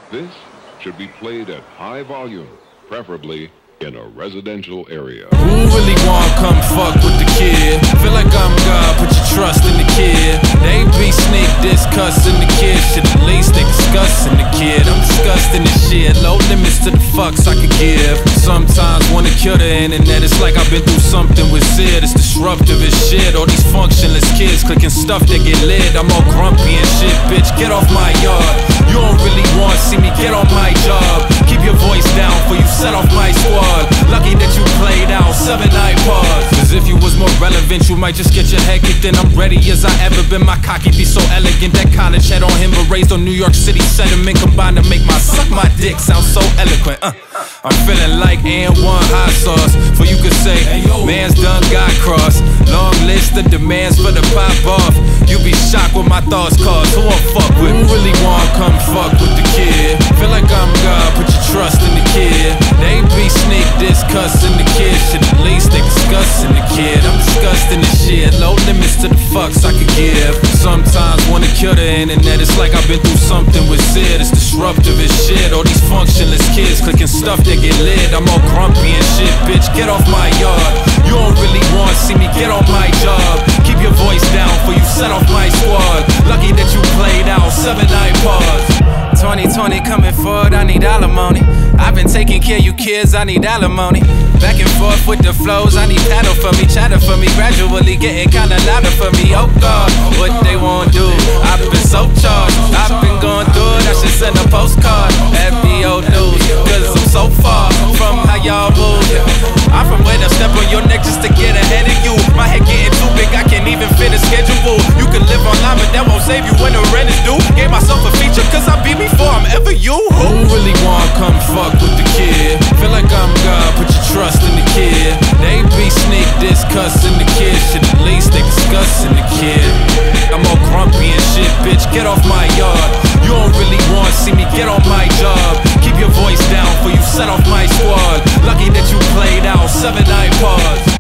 This should be played at high volume, preferably in a residential area. Who really wanna come fuck with the kid? Feel like I'm God, put your trust in the kid. They be sneak discussing the kid, shit at least they discussing the kid. I'm disgusting this shit, low limits to the fucks I could give. Sometimes wanna kill the internet, it's like I've been through something with Sid. It's disruptive as shit, all these functionless kids clicking stuff that get lit. I'm all grumpy and shit, bitch, get off my yard. You don't really wanna see me get on my job. Keep your voice down for you set off my squad. Lucky that you played out 7 iPods. Cause if you was more relevant, you might just get your head kicked in. I'm ready as I ever been, my cocky be so elegant. That college head on him, but raised on New York City sediment. Combined to make my suck my dick sound so eloquent. I'm feeling like and one hot sauce. For you could say, man's done got crossed. Long list of demands for the pop off. You be shocked what my thoughts cause. Who I'm fuck with? Who really wanna come fuck with the kid? Feel like I'm God, put your trust in the kid. They be sneak discussing the kid, shit at least they discussing the kid. I'm disgusting this shit, low limits to the fucks I could give. Sometimes wanna kill the internet, it's like I've been through something with Sid. It's disruptive as shit, all these functionless kids clicking stuff that get lit. I'm all grumpy and shit, bitch, get off my yard. You don't really wanna see me get on my job. Keep your voice down for you set off my squad. Lucky that you played out 7 iPods. 2020 coming forward, I need alimony. I've been taking care of you kids, I need alimony. Back and forth with the flows, I need paddle for me, chatter for me. Gradually getting kinda louder for me. Oh God, what they won't do. I've been so charged, I've been going through it. I should send a postcard, FBO news. Cause I'm so far from how y'all move. I'm from where to step on your neck just to get ahead of you. My head getting too big, I can't even fit a schedule. You can live online, but that won't save you when the rent is due. Gave myself a feature, cause I be before I'm ever you. Who really wanna come fuck with the kid? Feel like I'm God, put your trust in the kid. They be sneak discussing the kid, shit at least they discussing the kid. I'm all grumpy and shit, bitch, get off my yard. You don't really wanna see me get on my job. Keep your voice down for you set off my squad. Lucky that you played out 7 iPods.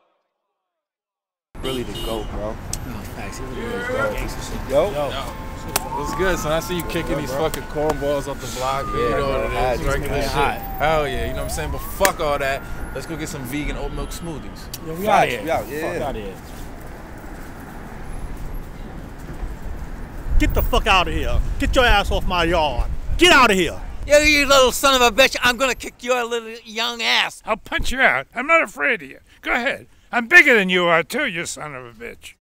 Really the GOAT, bro. Yo. What's good, son? I see you kicking these fucking cornballs off the block. Man. You know what it is, regular shit. Hell yeah, you know what I'm saying? But fuck all that. Let's go get some vegan oat milk smoothies. Yo, we out here. Fuck out here. Get the fuck out of here. Get your ass off my yard. Get out of here. Yo, you little son of a bitch, I'm gonna kick your little young ass. I'll punch you out. I'm not afraid of you. Go ahead. I'm bigger than you are too, you son of a bitch.